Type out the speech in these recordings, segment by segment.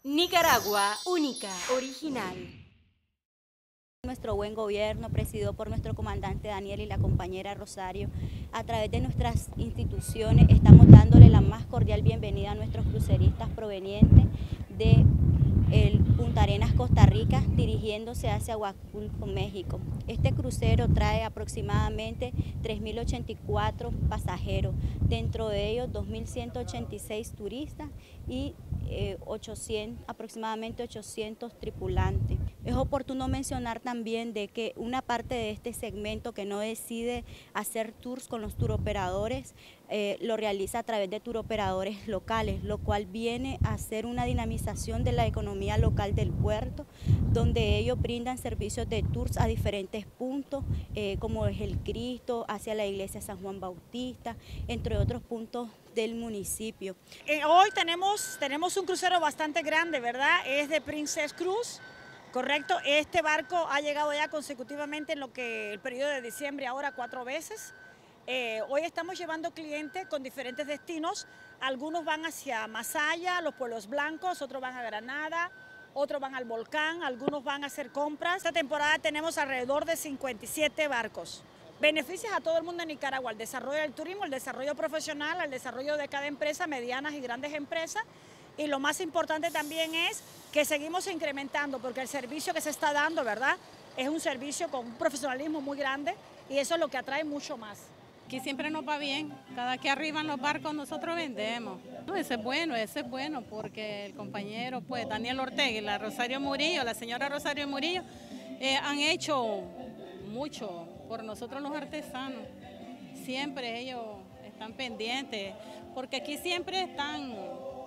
Nicaragua, única, original. Nuestro buen gobierno, presidido por nuestro comandante Daniel y la compañera Rosario, a través de nuestras instituciones, estamos dándole la más cordial bienvenida a nuestros cruceristas provenientes de Punta Arenas, Costa Rica, dirigiéndose hacia Huatulco, México. Este crucero trae aproximadamente 3.084 pasajeros, dentro de ellos 2.186 turistas y aproximadamente 800 tripulantes. Es oportuno mencionar también de que una parte de este segmento que no decide hacer tours con los turoperadores lo realiza a través de turoperadores locales, lo cual viene a ser una dinamización de la economía local del puerto, donde ellos brindan servicios de tours a diferentes puntos, como es el Cristo, hacia la iglesia San Juan Bautista, entre otros puntos del municipio. Hoy tenemos un crucero bastante grande, ¿verdad? Es de Princess Cruise, correcto. Este barco ha llegado ya consecutivamente en lo que el periodo de diciembre, ahora 4 veces. Hoy estamos llevando clientes con diferentes destinos. Algunos van hacia Masaya, los Pueblos Blancos, otros van a Granada, otros van al volcán, algunos van a hacer compras. Esta temporada tenemos alrededor de 57 barcos. Beneficios a todo el mundo en Nicaragua, al desarrollo del turismo, el desarrollo profesional, al desarrollo de cada empresa, medianas y grandes empresas. Y lo más importante también es que seguimos incrementando, porque el servicio que se está dando, ¿verdad?, es un servicio con un profesionalismo muy grande y eso es lo que atrae mucho más. Aquí siempre nos va bien, cada que arriban los barcos nosotros vendemos. Ese es bueno porque el compañero, pues Daniel Ortega y la señora Rosario Murillo, han hecho mucho por nosotros los artesanos. Siempre ellos están pendientes, porque aquí siempre están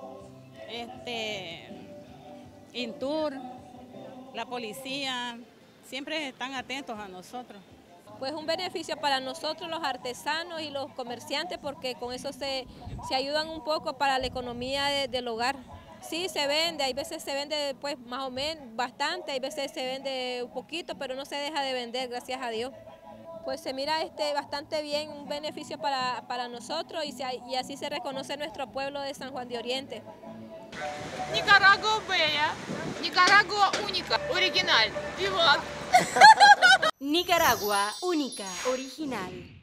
Intur, la policía, siempre están atentos a nosotros. Pues un beneficio para nosotros los artesanos y los comerciantes, porque con eso se ayudan un poco para la economía del hogar. Sí, se vende, hay veces se vende pues más o menos bastante, hay veces se vende un poquito, pero no se deja de vender, gracias a Dios. Pues se mira bastante bien, un beneficio para nosotros y así se reconoce nuestro pueblo de San Juan de Oriente. Nicaragua bella, Nicaragua única, original. ¡Viva! Nicaragua, única, original.